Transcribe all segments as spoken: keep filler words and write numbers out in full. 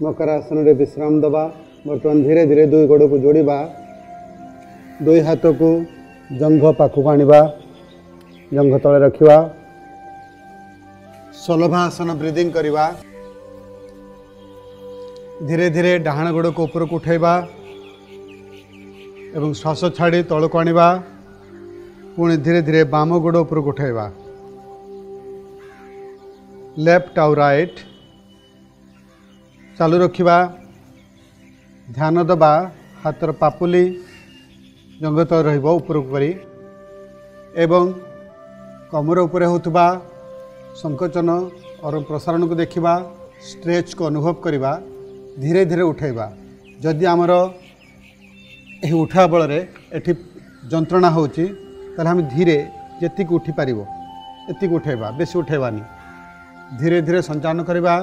मकर आसन रे विश्राम दबा। बर्तमान धीरे धीरे दुई गोड़ को जोड़िबा। दुई हाथ को जंघ पाखक आनिबा। जंघ तले रखिबा। शलभासन ब्रीदिंग करिबा। धीरे धीरे डाहाण गोड़ को ऊपर को उठाइबा एवं श्वास छाड़ी तल को आनिबा। पुणी धीरे धीरे बाम गोड़ ऊपर को उठाइबा। लेफ्ट आउ राइट चालू रखिबा। ध्यान दबा हाथर पापुली जंघ तले रहिबो ऊपर को करी एवं कमर ऊपर होतबा संकोचन और प्रसारण को देखिबा। स्ट्रेच को अनुभव करिबा। धीरे धीरे उठाइबा। जदि आमर यही उठा बल एठी जंत्रणा होची ताले हम धीरे जेतिक उठी पारिबो एतिक उठाइबा। बेसी उठाइबानी। धीरे धीरे संचालन करिबा।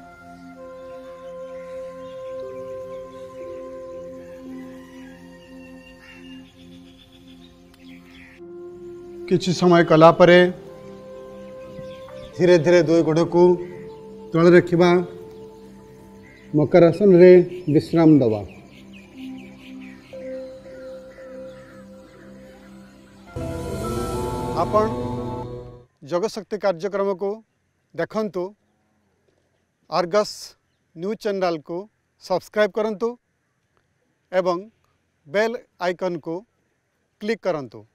किछि समय कला परे धीरे धीरे दुई गोड़ को तले रखिबा। मकर आसन रे विश्राम दबा। आपण जगशक्ति कार्यक्रम को देखंतु। आर्गस न्यूज चैनल को सब्सक्राइब करंतु एवं बेल आइकन को क्लिक करंतु।